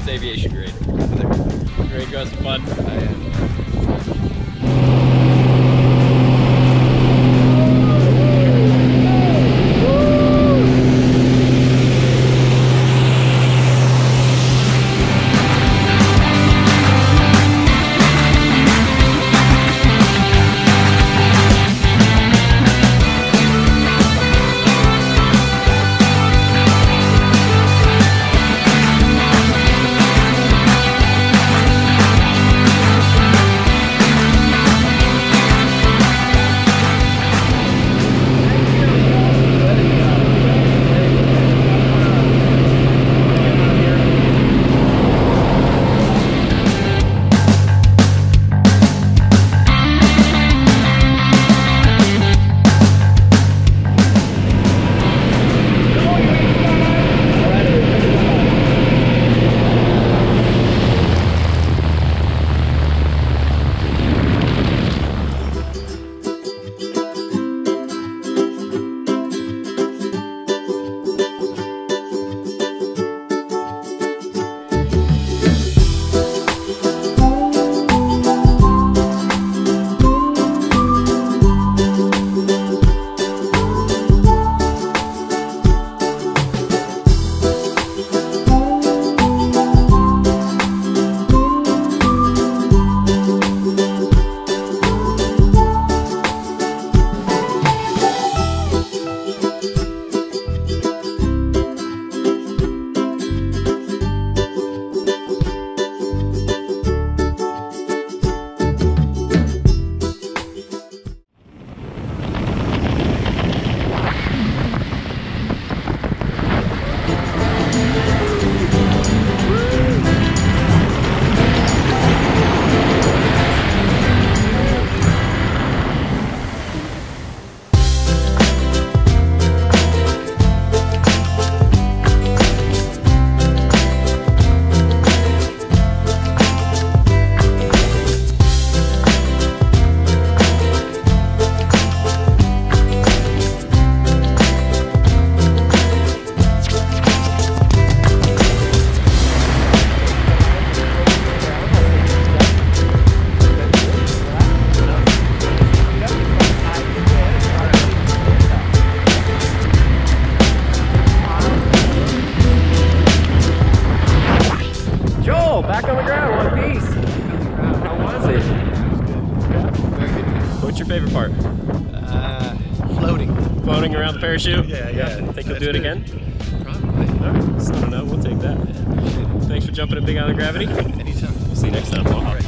it's aviation grade. Great, go have some fun. I am. Back on the ground, one piece. How was it? What's your favorite part? Floating. Floating around the parachute? Yeah. Think you'll do it again? Probably. Alright, so no, we'll take that. Thanks for jumping at Big Island Gravity. Anytime. We'll see you next time.